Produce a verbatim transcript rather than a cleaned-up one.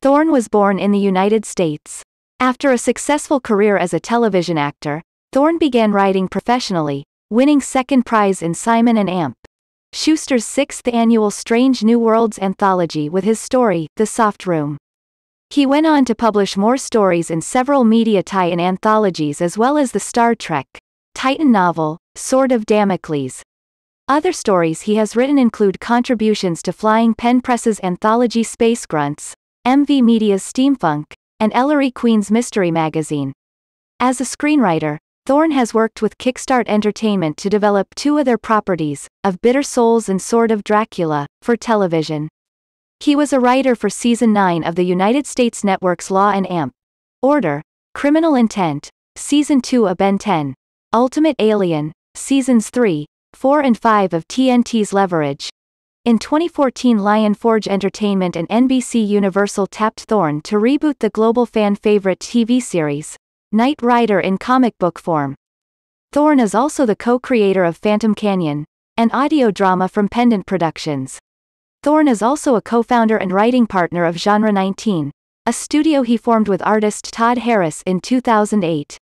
Thorne was born in the United States. After a successful career as a television actor, Thorne began writing professionally, winning second prize in Simon and Amp. Schuster's sixth annual Strange New Worlds anthology with his story, The Soft Room. He went on to publish more stories in several media tie-in anthologies as well as the Star Trek, Titan novel, Sword of Damocles. Other stories he has written include contributions to Flying Pen Press's anthology Space Grunts, M V Media's Steampunk, and Ellery Queen's Mystery Magazine. As a screenwriter, Thorne has worked with Kickstart Entertainment to develop two of their properties, Of Bitter Souls and Sword of Dracula, for television. He was a writer for Season nine of the United States Network's Law and Amp. Order, Criminal Intent, Season two of Ben ten, Ultimate Alien, Seasons three, four and five of T N T's Leverage. In twenty fourteen, Lion Forge Entertainment and N B C Universal tapped Thorne to reboot the global fan-favorite T V series, Knight Rider in comic book form. Thorne is also the co-creator of Phantom Canyon, an audio drama from Pendant Productions. Thorne is also a co-founder and writing partner of Genre nineteen, a studio he formed with artist Todd Harris in two thousand eight.